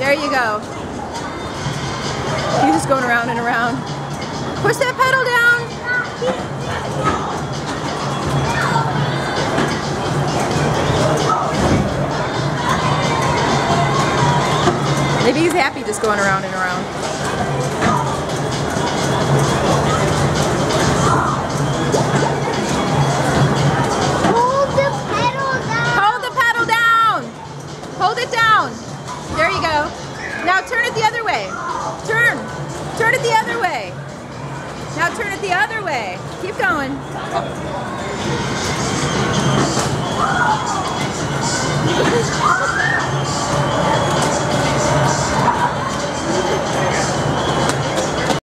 There you go. He's just going around and around. Push that pedal down. Maybe he's happy just going around and around. Hold the pedal down. Hold the pedal down. Hold it down. There you go. Now turn it the other way. Turn. Turn it the other way. Now turn it the other way. Keep going.